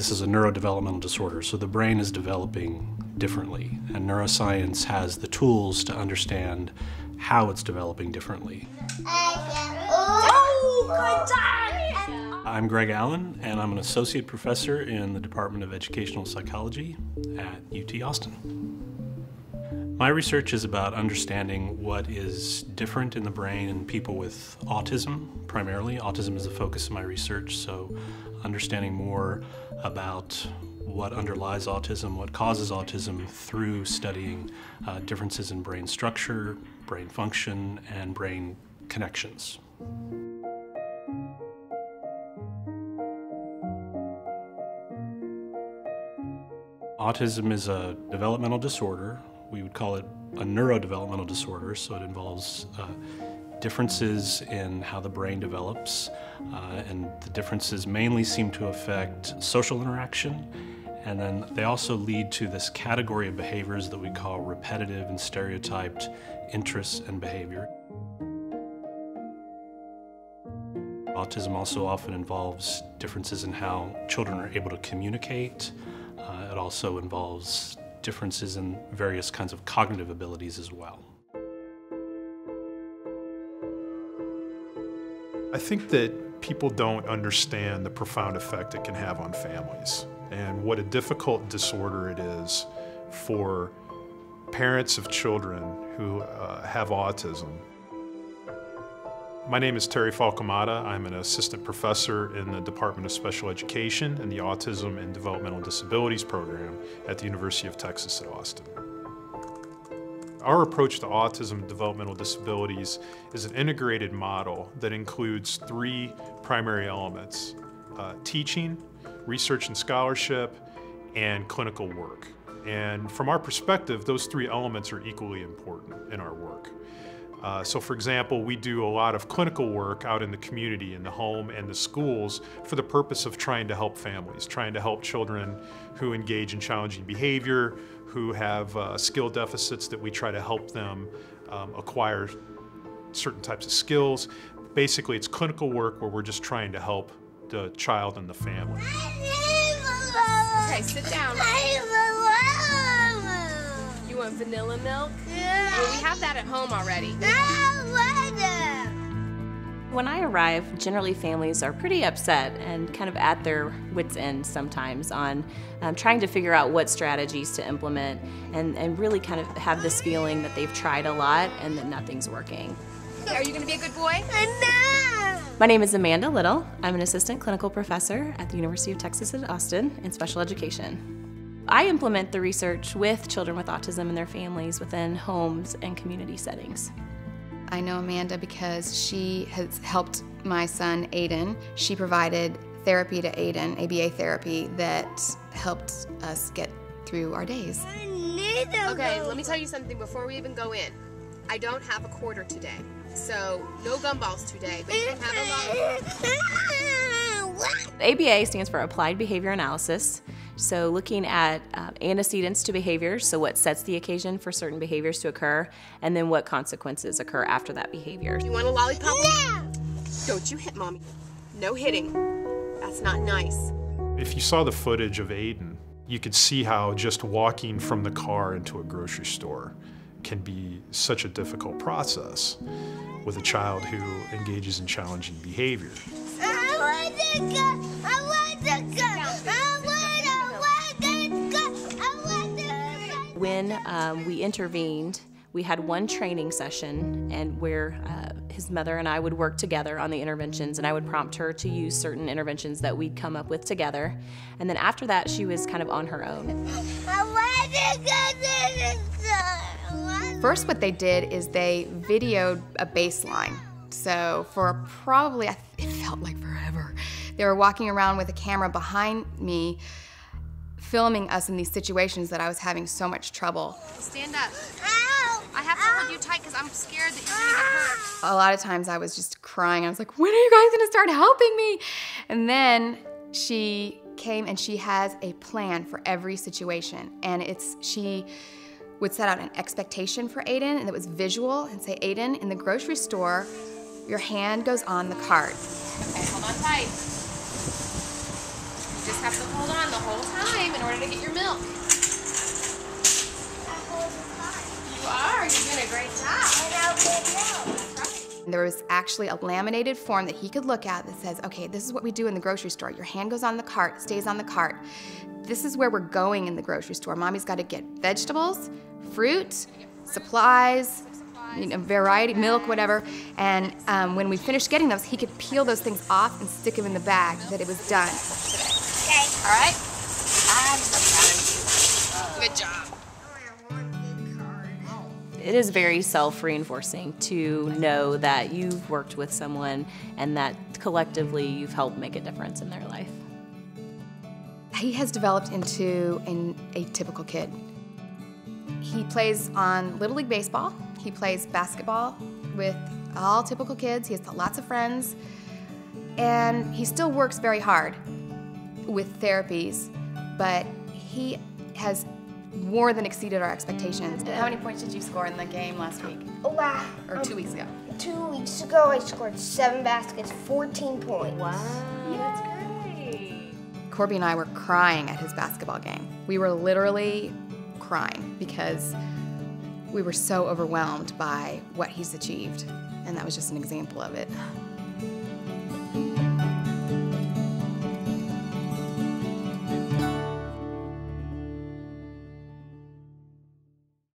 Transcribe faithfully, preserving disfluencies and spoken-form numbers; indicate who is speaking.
Speaker 1: this is a neurodevelopmental disorder, so the brain is developing differently, and neuroscience has the tools to understand how it's developing differently. I'm Greg Allen, and I'm an associate professor in the Department of Educational Psychology at U T Austin. My research is about understanding what is different in the brain in people with autism, primarily. Autism is the focus of my research, so understanding more about what underlies autism, what causes autism, through studying uh, differences in brain structure, brain function, and brain connections. Autism is a developmental disorder. We would call it a neurodevelopmental disorder, so it involves uh, differences in how the brain develops, uh, and the differences mainly seem to affect social interaction, and then they also lead to this category of behaviors that we call repetitive and stereotyped interests and behavior. Autism also often involves differences in how children are able to communicate. Uh, it also involves differences in various kinds of cognitive abilities as well.
Speaker 2: I think that people don't understand the profound effect it can have on families and what a difficult disorder it is for parents of children who uh, have autism. My name is Terry Falcomata. I'm an assistant professor in the Department of Special Education and the Autism and Developmental Disabilities program at the University of Texas at Austin. Our approach to autism and developmental disabilities is an integrated model that includes three primary elements: uh, teaching, research and scholarship, and clinical work. And from our perspective, those three elements are equally important in our work. Uh, so for example, we do a lot of clinical work out in the community, in the home and the schools, for the purpose of trying to help families, trying to help children who engage in challenging behavior, who have uh, skill deficits that we try to help them um, acquire certain types of skills. Basically, it's clinical work where we're just trying to help the child and the family.
Speaker 3: Okay, sit down. You want vanilla milk?
Speaker 4: Yeah.
Speaker 3: Well, we have that at home already.
Speaker 5: When I arrive, generally families are pretty upset and kind of at their wits' end sometimes on um, trying to figure out what strategies to implement, and, and really kind of have this feeling that they've tried a lot and that nothing's working.
Speaker 3: Are you going to be a good boy?
Speaker 4: No.
Speaker 5: My name is Amanda Little. I'm an assistant clinical professor at the University of Texas at Austin in special education. I implement the research with children with autism and their families within homes and community settings.
Speaker 6: I know Amanda because she has helped my son Aiden. She provided therapy to Aiden, A B A therapy, that helped us get through our days.
Speaker 3: Okay, let me tell you something before we even go in. I don't have a quarter today, so no gumballs today, but you can have a lot.
Speaker 5: A B A stands for Applied Behavior Analysis. So looking at uh, antecedents to behaviors, so what sets the occasion for certain behaviors to occur, and then what consequences occur after that behavior.
Speaker 3: You want a lollipop?
Speaker 4: No.
Speaker 3: Don't you hit mommy. No hitting. That's not nice.
Speaker 2: If you saw the footage of Aiden, you could see how just walking from the car into a grocery store can be such a difficult process with a child who engages in challenging behavior.
Speaker 4: I want to go. I want to go. I want to, I want to go. I want to go.
Speaker 5: When um, we intervened, we had one training session, and where uh, his mother and I would work together on the interventions, and I would prompt her to use certain interventions that we'd come up with together. And then after that, she was kind of on her own.
Speaker 4: I want to go to the store.
Speaker 6: First, what they did is they videoed a baseline. So for probably, it felt like forever, they were walking around with a camera behind me, filming us in these situations that I was having so much trouble.
Speaker 3: Stand up.
Speaker 4: Ow.
Speaker 3: I have to hold you tight because I'm scared that you're going to get hurt.
Speaker 6: A lot of times I was just crying. I was like, when are you guys gonna start helping me? And then she came and she has a plan for every situation. And it's, she would set out an expectation for Aiden, and it was visual, and say, Aiden, in the grocery store, your hand goes on the cart.
Speaker 3: Okay, hold on tight. Just have to hold on the whole time in order to get your milk. You are. You're doing a great job.
Speaker 4: And I'll get milk.
Speaker 3: That's right.
Speaker 6: There was actually a laminated form that he could look at that says, okay, this is what we do in the grocery store. Your hand goes on the cart, stays on the cart. This is where we're going in the grocery store. Mommy's got to get vegetables, fruit, supplies, you know, variety, milk, whatever. And um, when we finished getting those, he could peel those things off and stick them in the bag that it was done.
Speaker 3: Okay. All right? I'm so proud of you. Good job.
Speaker 5: It is very self-reinforcing to know that you've worked with someone and that collectively you've helped make a difference in their life.
Speaker 6: He has developed into an atypical kid. He plays on Little League Baseball. He plays basketball with all typical kids. He has lots of friends. And he still works very hard with therapies, but he has more than exceeded our expectations. How many points did you score in the game last week?
Speaker 4: Wow.
Speaker 6: Or two weeks ago?
Speaker 4: Two weeks ago, I scored seven baskets, fourteen points.
Speaker 5: Wow, that's great.
Speaker 6: Corby and I were crying at his basketball game. We were literally crying because we were so overwhelmed by what he's achieved, and that was just an example of it.